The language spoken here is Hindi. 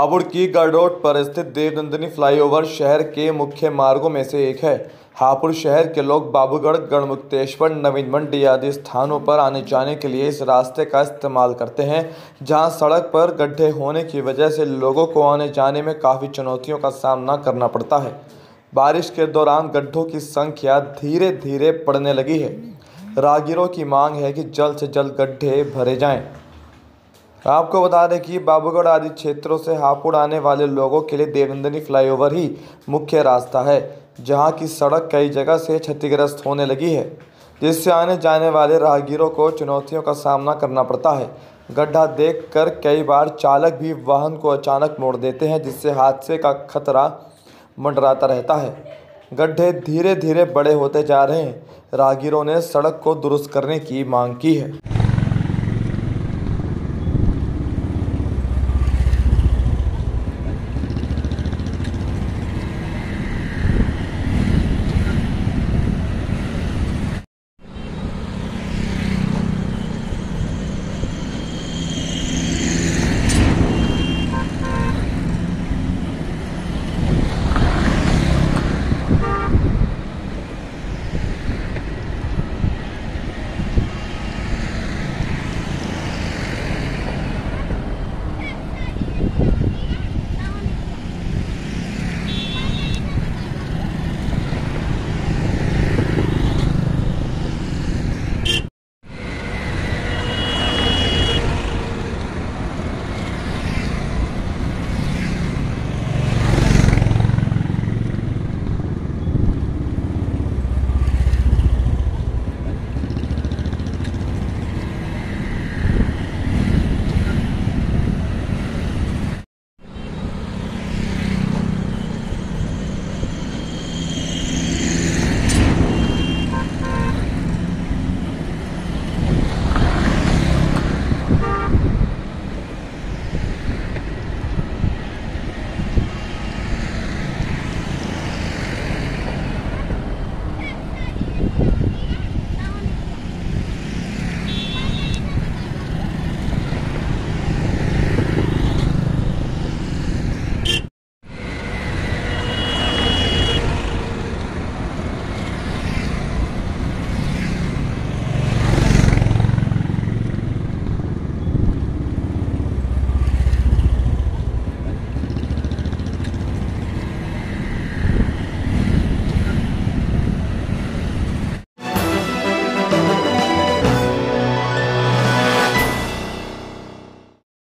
हापुड़ की गड़ोट पर स्थित देवनंदिनी फ्लाईओवर शहर के मुख्य मार्गों में से एक है। हापुड़ शहर के लोग बाबूगढ़, गढ़मुक्तेश्वर, नवीन मंडी आदि स्थानों पर आने जाने के लिए इस रास्ते का इस्तेमाल करते हैं, जहां सड़क पर गड्ढे होने की वजह से लोगों को आने जाने में काफ़ी चुनौतियों का सामना करना पड़ता है। बारिश के दौरान गड्ढों की संख्या धीरे धीरे बढ़ने लगी है। राहगीरों की मांग है कि जल्द से जल्द गड्ढे भरे जाएं। आपको बता दें कि बाबूगढ़ आदि क्षेत्रों से हापुड़ आने वाले लोगों के लिए देवनंदिनी फ्लाईओवर ही मुख्य रास्ता है, जहां की सड़क कई जगह से क्षतिग्रस्त होने लगी है, जिससे आने जाने वाले राहगीरों को चुनौतियों का सामना करना पड़ता है। गड्ढा देखकर कई बार चालक भी वाहन को अचानक मोड़ देते हैं, जिससे हादसे का खतरा मंडराता रहता है। गड्ढे धीरे धीरे बड़े होते जा रहे हैं। राहगीरों ने सड़क को दुरुस्त करने की मांग की है।